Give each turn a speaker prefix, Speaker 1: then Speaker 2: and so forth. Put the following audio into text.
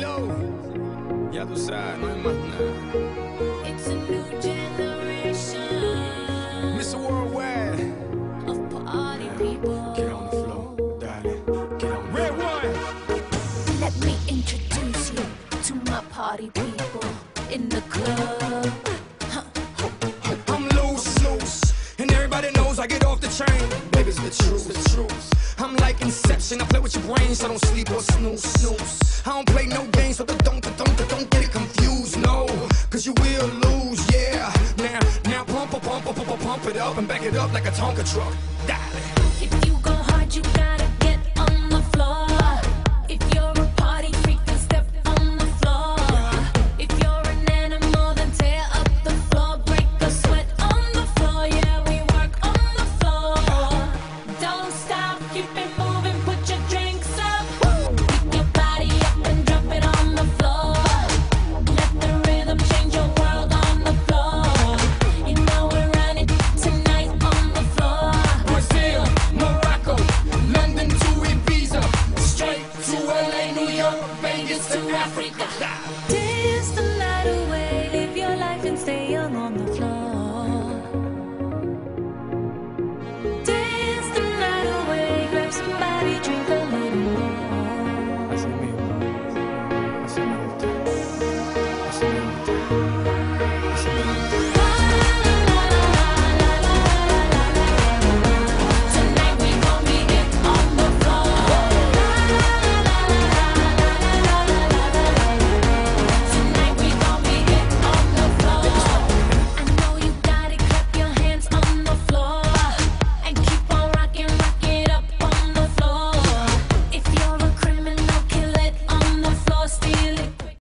Speaker 1: low. Ya tú sabes, no hay más nada.
Speaker 2: It's a new generation
Speaker 1: Mr. Worldwide.
Speaker 2: of party people.
Speaker 1: Get on the floor, darling. Get on the Red one.
Speaker 2: Let me introduce you to my party people in the club.
Speaker 1: I'm loose, and everybody knows I get off the train. Baby, it's the truth. I'm like Inception, I play with your brain, so don't sleep or snooze. I don't play no games, so don't get it confused, no. Cause you will lose, yeah. Now pump it up and back it up like a Tonka truck. Darling.
Speaker 2: If you go hard, you gotta get on the floor. If you're a party freak, then step on the floor. If you're an animal, then tear up the floor. Break a sweat on the floor, yeah, we work on the floor. Don't stop, keep it moving, put your drinks up. Pick your body up and drop it on the floor. Let the rhythm change your world on the floor. You know we're running tonight on the floor.
Speaker 1: Brazil, Morocco, London to Ibiza, straight to LA, New York, Vegas to Africa.
Speaker 2: Dance the night away.